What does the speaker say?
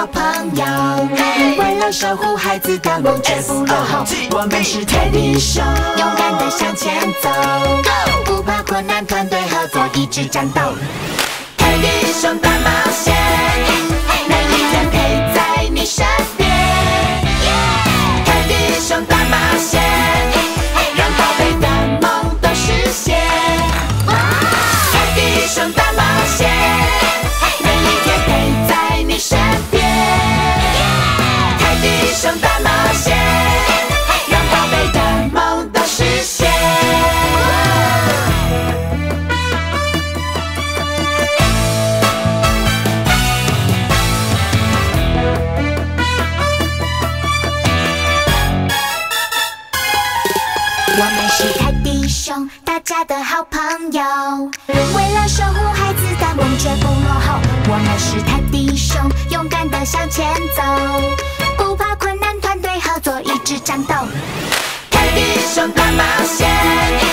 好朋友，为了守护孩子的梦绝不落后。我们是泰迪熊，勇敢地向前走，不怕困难，团队合作，一直战斗。泰迪熊大冒险，每一天陪在你身边。泰迪熊大冒险，让宝贝的梦都实现。泰迪熊大冒险，每一天陪在你身边。泰迪熊大冒险，让宝贝的梦都实现。我们是泰迪熊，大家的好朋友，为了守护孩子的梦绝不落后。我们是泰迪熊，勇敢地向前走，不怕困难，团队合作，一直战斗。泰迪熊大冒险。